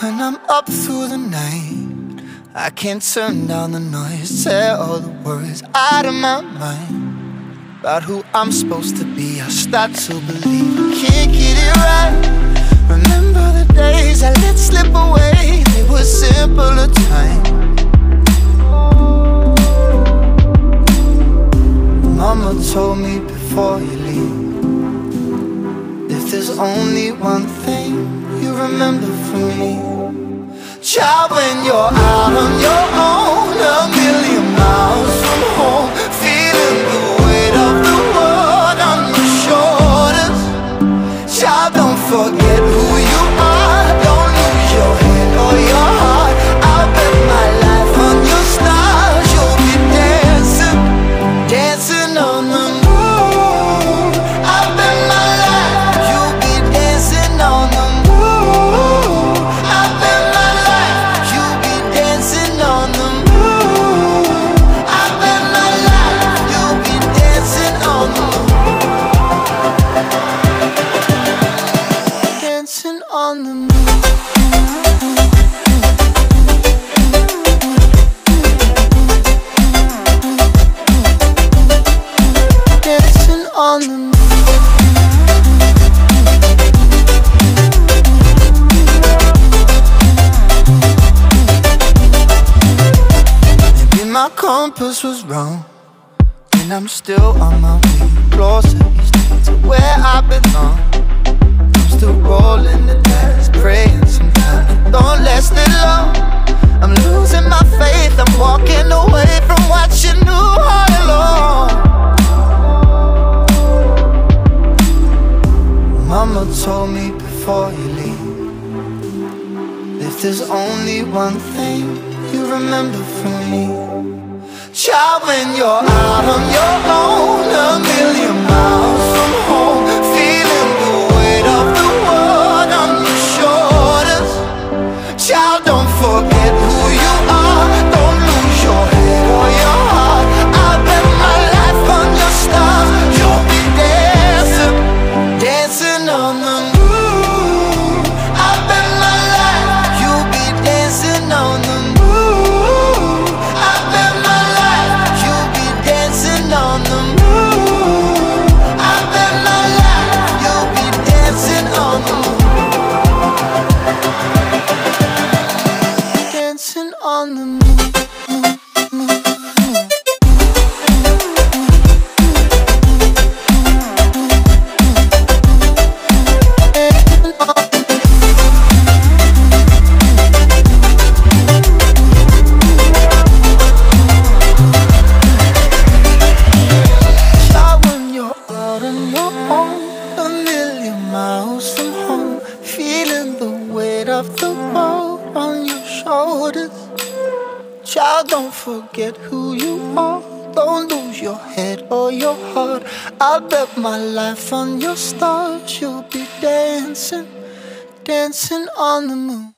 When I'm up through the night, I can't turn down the noise, say all the words out of my mind about who I'm supposed to be. I start to believe I can't get it right. Remember the days I let slip away, they were simpler times. Mama told me before you leave, if there's only one thing you remember from me, child, when you're out on your own, a million miles from home, feeling the weight of the world on your shoulders. Child, don't forget who you are, don't lose your head or your heart. I'll bet my life on your stars, you'll be dancing, dancing on the moon. I'll bet my life you'll be dancing on the moon. I'll bet my life you'll be dancing on the moon. I'll bet my life you'll be dancing on the moon. Dancing on the moon. Dancing on the moon. Maybe my compass was wrong, and I'm still on my way closer each day to where I belong. I'm still rolling the dice, praying sometimes it don't last that long. I'm losing my faith, I'm walking away from what you knew all along. Mama told me before you leave, if there's only one thing you remember from me, child, when you're out on your own, a million miles from home, feeling the weight of the world on your shoulders. Child, don't forget who you are, don't lose your head or your heart. I'll bet my life on your stars, you'll be dancing, dancing on the moon. I'll bet my life you'll be dancing on the moon. I'll bet my life you'll be dancing on the moon. I'll bet my life you'll be dancing on the moon. Dancing on the moon. Child, when you're out on your own, a million miles from home, feeling the weight of the world on your shoulders. Child, don't forget who you are, don't lose your head or your heart. I'll bet my life on your stars, you'll be dancing, dancing on the moon.